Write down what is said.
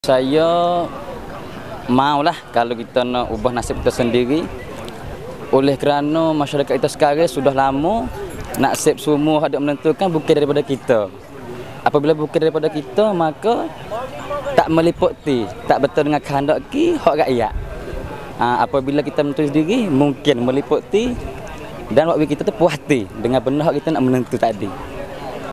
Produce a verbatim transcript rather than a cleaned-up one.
Saya maulah kalau kita nak ubah nasib kita sendiri. Oleh kerana masyarakat kita sekarang sudah lama nasib semua hendak menentukan bukan daripada kita. Apabila bukan daripada kita, maka tak meliputi, tak betul dengan kehendak ki hak rakyat. Ha, apabila kita menentu sendiri, mungkin meliputi dan waktu kita tu puas hati dengan benda hak kita nak menentu tadi.